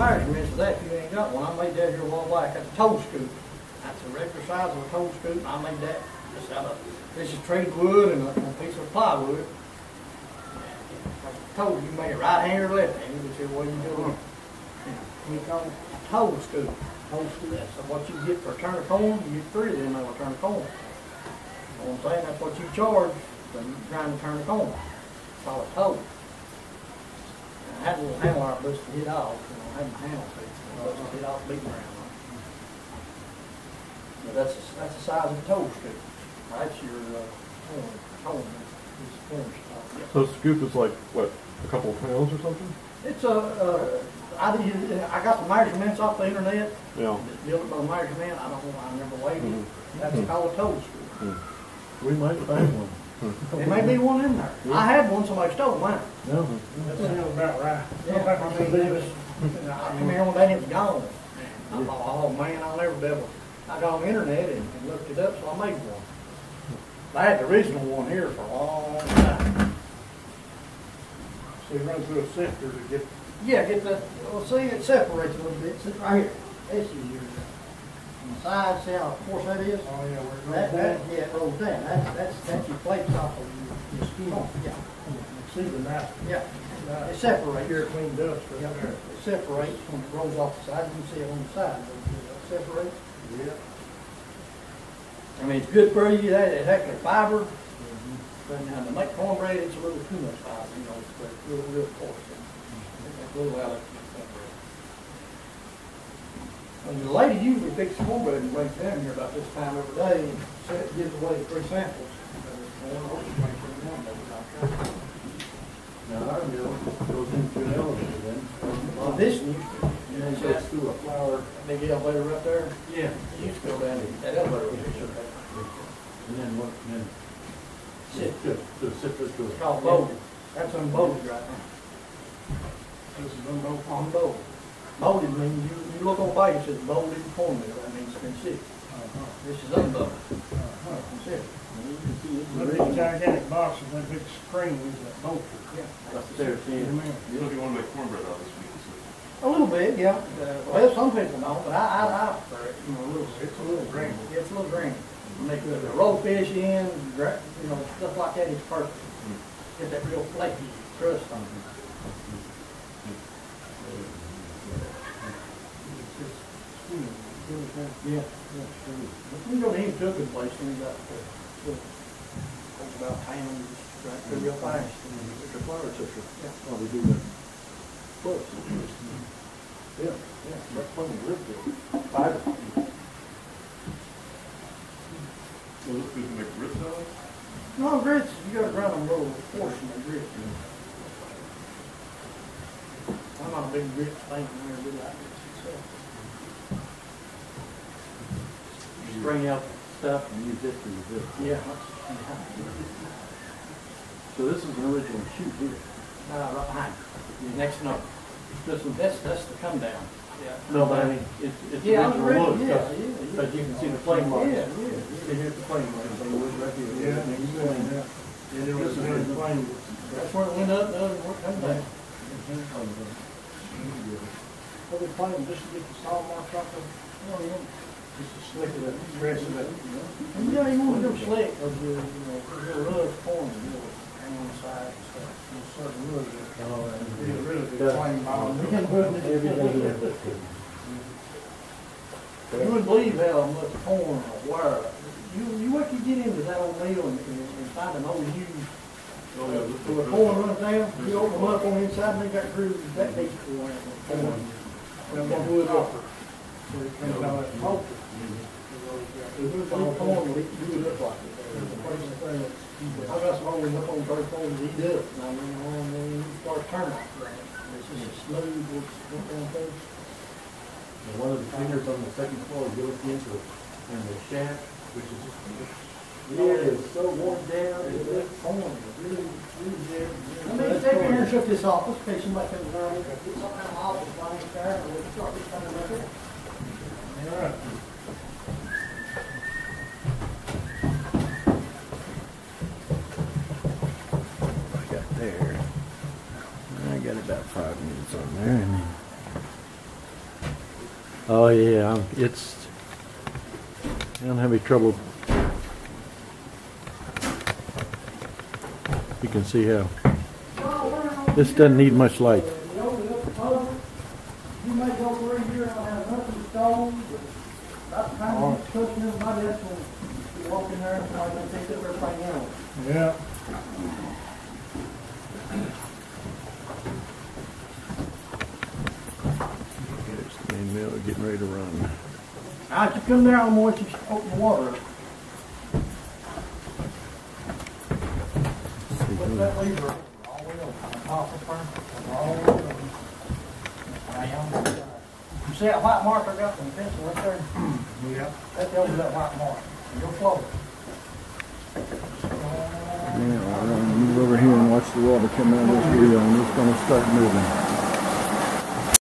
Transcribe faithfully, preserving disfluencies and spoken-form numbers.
measurements of that if you ain't got one. I made that here a while back. That's a toe scoop. That's a regular size of a toe scoop. I made that just out of, this is treated wood and a, a piece of plywood. Like I told you, you make it right-handed or left-handed, whichever way you do it. We call it a toe scoop. Toe scoop. That's what you get for a turn of corn. You get three of them on a turn of corn. You know what I'm saying? That's what you charge for trying to turn the corn. It's called a toe. I had a little handle I busted it off, you know, I had my handle fixed, I busted it off beating around on it. But that's, a, that's the size of a toe scoop. That's your, uh, corn, corn, it's corn stuff. Yeah. So a scoop is like, what, a couple of pounds or something? It's a, uh, I, did, I got the measurements off the internet. Yeah. Built it by measurement, I don't know, I never weighed it. Mm-hmm. That's Mm-hmm. called a toe scoop. Mm-hmm. We might find one. There may be one in there. I had one, somebody stole mine. No. That sounds about right. Yeah, I mean, it was, I come here one day and it was gone. I thought, oh man, I'll never be able. I got on the internet and, and looked it up, so I made one. I had the original one here for a long time. So you run through a sifter to get, Yeah, get the, well, see, it separates a little bit. See, right here. This is your, on the side, see how coarse that is? oh yeah, where it That, goes that, down. yeah, it rolls down. That's, that's, that's your plates off of your, your skin. Yeah, See the knife. yeah. It separates. Here, clean dust Yeah, right there. it separates when it rolls off the side. You can see it on the side. It separates. Yeah. I mean, it's good for you. That it's actually fiber. But now to make cornbread, it's a little too much fiber. You know, it's a real, real coarse. It's a little out of cornbread. And the lady usually picks cornbread and brings it down here about this time every day and set, gives away three samples. Now, our mill goes into an elevator then. Well, this used to, you know, And so goes through a flower, big elevator right there. yeah, It used to go down that elevator. and then what, and then Sit. the, the citrus goes. It's called bolted. That's unbolted right now. This is unbolted. Unbolted. Bolted means you, you look on bag, it says bolted cornmeal. That means it's been sitting. Uh-huh. This is unbolted. Uh-huh. It's sitting. You can see it's Look at the gigantic boxes, that big springs that bolted. Yeah. That's there, see it. Amen. You know, if you want to make cornbread out of this week, A little bit, yeah. Uh, well, some people don't, but I, I, I prefer it, you know, a little. It's a little grainy. Yeah, it's a little grainy. Make the roll fish in, gra- you know, stuff like that is perfect. Get that real flaky crust on it. It's just sweet. Yeah, yeah, sure. You go to any cooking place, and you got, uh, look, talk about ham, just right through real fast. It's a flower citrus. Yeah. Oh, we do that. Close. Yeah, yeah, that's plenty of rib there. Fiber. Well, this is make grits out of? No, grits, you gotta run a little portion of grits. I'm not a big grits fan, I never did like grits myself. You bring out stuff and use it for your rib. Yeah. So this is an original shoot here. Uh, right behind you. Next number. This one, that's, that's the come down. Yeah. No, but I mean, it's, it's Yeah, original original, wood, yeah, because, yeah, yeah. because you can see the flame marks. Yeah, yeah, See, here's the flame marks, on the wood right here. Yeah, Next you flame. yeah. Yeah, there This was is a where the original. flame. That's where it went up, the other one come down. Well, we play them just to get the saw marks off of, you know, you Just to slick it up, press it up. know, yeah, you want to do slick, because you, you know, you'll rub corn, you'll hang on the side and stuff. There's certain wood that Oh, and be a really good Yeah. flame bomb. You wouldn't believe how much corn or wire. You, you wait till you get into that old mill and, and, and find an old used, Oh, yeah, this so the corn runs down, you open them up on the inside and they got grooves that deep corn. Corn. Well, That wood up. So it comes out as bolted. If it's all corn, we do it up like it. That's the first thing that- I got some old up on third corn to eat up, and I mean, when when you start turning like that, it's just a smooth, it's, one thing. And one of the fingers on the second floor goes into it, and the shaft, which is just, it is so worn down. It's it- that corn, it's really, really there. So Let me that's take your corn. hand and shut this office, in case somebody comes around, we can get some kind of office line there, or we can start this kind of up there. All right. I got there. I got about five minutes on there, and then Oh, yeah, I'm- it's, I don't have any trouble. You can see how, this doesn't need much light. You open up the cover, you may go through here and have nothing stone, but that's the time you pushing everybody, that's when you walk in there and somebody's gonna pick up everything else. Yeah. It's the main mill getting ready to run. I just come there, I'm gonna let you open the water up. Put that lever all the way over, on top of her, all the way over. Around. You see that white mark I got from the pencil right there? Yeah. That tells you that white mark. You'll float. Yeah, I'll move over here and watch the water come out of this wheel and it's gonna start moving.